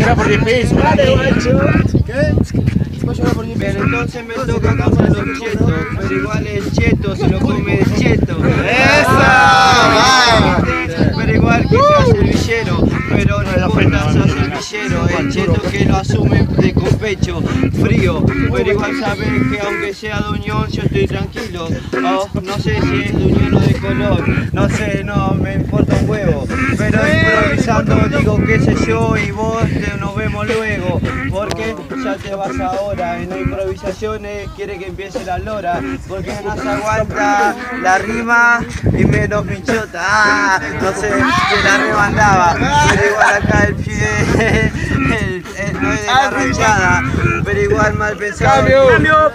llorar por 10 pesos. ¿Qué? Bien, entonces me toca comer los chetos, pero igual el cheto se lo come el cheto. ¡Esa! Pero igual que seas el villero, pero no importa, sos el villero, el cheto que lo asume con pecho frío, pero igual sabes que aunque sea de unión yo estoy tranquilo. Oh, no sé si es de unión o de color, no sé, no me importa un huevo, pero improvisando digo qué sé yo y vos nos vemos luego, porque ya te vas ahora, en la improvisación quiere que empiece la lora, porque no se aguanta la rima y menos pinchota, no sé, se la remandaba, pero igual acá el pie no es de la ranchada, pero igual mal pensado. ¡Cambio!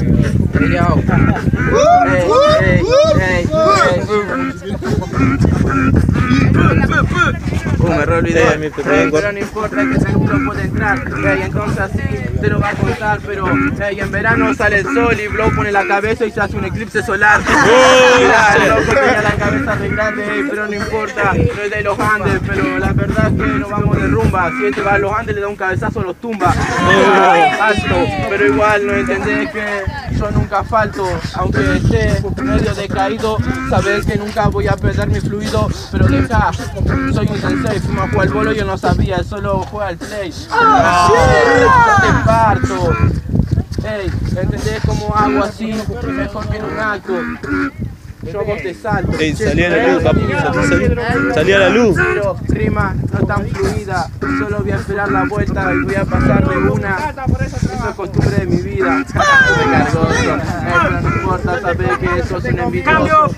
Me re olvidé de mi pero no importa que seguro puede entrar, entonces así te lo va a contar, pero en verano sale el sol y Blow pone la cabeza y se hace un eclipse solar. El loco tenía la cabeza re grande, pero no importa, no es de los Andes, pero la verdad es que nos vamos de rumba, si este va a los Andes le da un cabezazo, los tumba. Alto, pero igual no entendés que yo nunca falto, aunque esté medio decaído, sabes que nunca voy a perder mi fluido, pero deja, soy un sensei, fuimos a jugar al bolo y yo no sabía, solo juega al play. Yo te parto. Ey, ¿entendés cómo hago así? Mejor que en un acto. Yo a vos te salto. Ey, salí a la luz, papu. Salí a la luz. Pero rima no tan fluida. Solo voy a esperar la vuelta y voy a pasar de una. Eso es costumbre de mi vida. Me cargoso. Pero no importa, sabes que eso es un envidioso.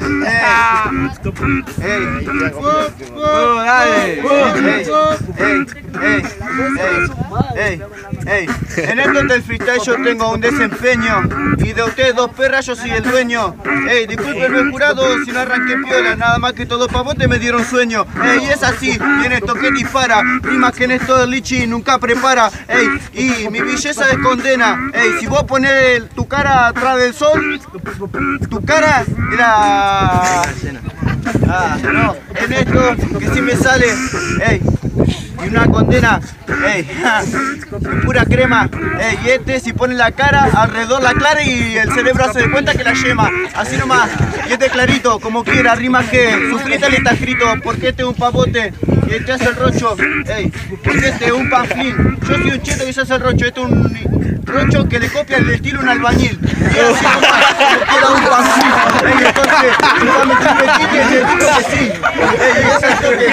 En esto del freestyle yo tengo un desempeño y de ustedes dos perras yo soy el dueño. Ey, discúlpenme jurado si no arranqué piola, nada más que todos pavotes me dieron sueño. Ey, es así, y en esto que dispara, rimas que en esto del lichi nunca prepara. Ey, y mi belleza es condena. Ey, si vos pones tu cara atrás del sol, tu cara era... no, en esto que si me sale, ey, y una condena, ey, pura crema, ey, y este si pone la cara alrededor la clara y el cerebro hace de cuenta que la yema, así nomás, y este clarito, como quiera, rima que su le está escrito, porque este es un pavote y este hace el rocho, ey, porque este es un panflín, yo soy un cheto que se hace el rocho, este es un rocho que le copia el estilo a un albañil, y así nomás, porque era un panflín, ey, entonces, yo me chipetique y le digo que sí, ey, y ese es el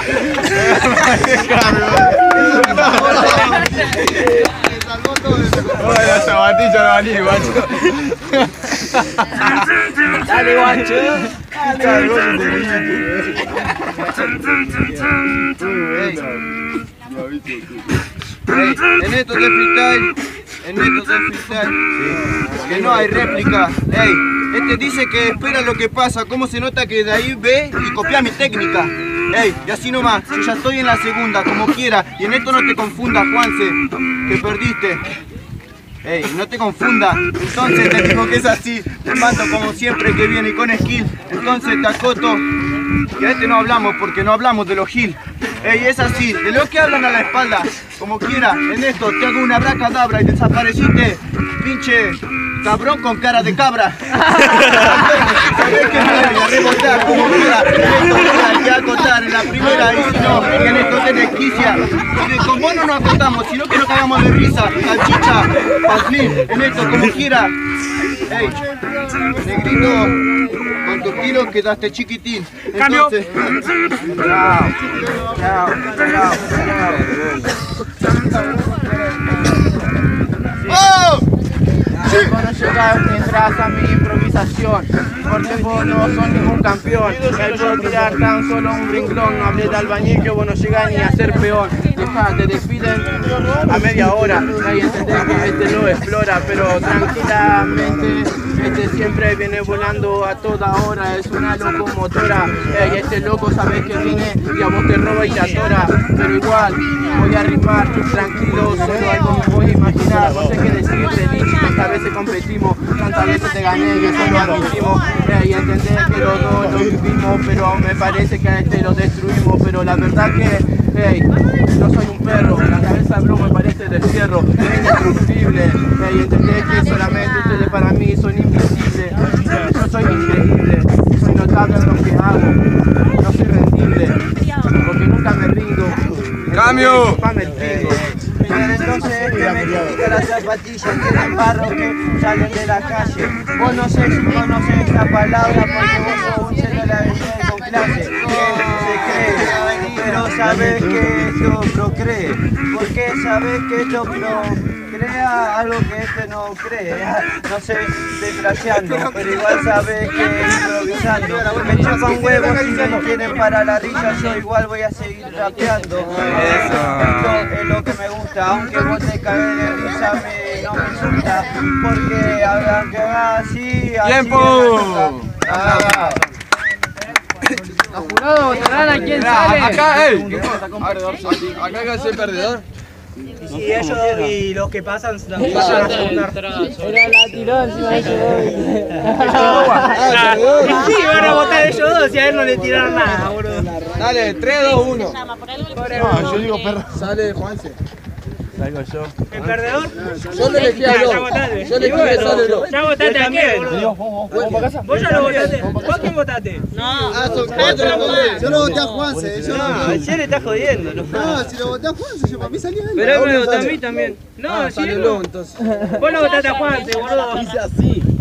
La sabatilla no valí, guacho. Dale, guacho. En esto de freestyle, que no hay réplica. Ey, este dice que espera lo que pasa, cómo se nota que de ahí ve y copia mi técnica. Ey, y así nomás, yo ya estoy en la segunda, como quiera, y en esto no te confundas, Juanse, que perdiste. Ey, no te confundas, entonces te digo que es así, te mando como siempre que viene con skill, entonces te acoto, que a este no hablamos porque no hablamos de los gil. Ey, es así, de lo que hablan a la espalda, como quiera, en esto te hago una abracadabra y desapareciste, pinche cabrón con cara de cabra. Sabés que me voy a rebotar como quiera, esto hay que acotar en la primera y si no, que en esto tenés quicia. Y con vos no nos acotamos, sino que nos cagamos de risa, salchicha, paflín, en esto como quiera. Ey, negrito, con tus kilos quedaste chiquitín. Entonces, ¡oh! Cuando llegas entras a mi improvisación, porque vos no sos ningún campeón. El puedo tirar tan solo un renglón, no hablé de albañil que vos no llegás ni a ser peón. Deja, te despiden a media hora, nadie entendés que este lo explora, pero tranquilamente este siempre viene volando a toda hora, es una locomotora. Y este loco sabes que viene y a vos te roba y te atora, pero igual voy a rimar tranquilo, solo algo me voy a imaginar, no sé qué decirte, Lichi, tantas veces competimos, tantas veces te gané y eso lo admitimos, y entendés que los dos lo vivimos, pero me parece que a este lo destruimos, pero la verdad que, hey, yo soy un perro, la cabeza increíble. Y entendés que solamente ustedes para mí son invisibles. Yo soy increíble, soy notable en lo que hago. No soy rendible, porque nunca me rindo. ¡Cambio! Entonces que me critica las zapatillas, tienen barro que salen de la calle. Vos no sé si conoces esta palabra porque vos sos un cero de la avenida con clase. Se cree, pero sabes que esto procree. Porque sabes que esto procrea algo que este no cree. No sé, desgraciando, pero igual sabes que improvisando. Me chupa un huevo si me quieren para la risa, yo igual voy a seguir rapeando. Esto es lo que me gusta, aunque vos te cagues de risa, no me insulta. Porque hablan que va así, ¡Tiempo! Los jurados votarán a quién sale. Acá, acá hay que ser perdedor. Y ellos y los que pasan también van a segunda. Era la tiró encima de ellos dos. Sí, van a votar ellos dos y a él no le tiraron nada, boludo. Dale, 3, 2, 1. No, yo digo perro. Sale Juanse. Salgo yo. ¿El perdedor? Yo le elegí a Ya dos. votaste. Yo le elegí a sale dos. Ya votaste a quién, boludo. ¿Vos ya lo votaste? ¿Vos quién votaste? Son 4. Yo lo voté a Juanse. No, él le está jodiendo, ¿no? No, si lo voté a Juanse, yo para mí salía él. Pero él me votó a mí también. No, sí, Sale luego entonces. vos lo votaste a Juanse, boludo. Dice así.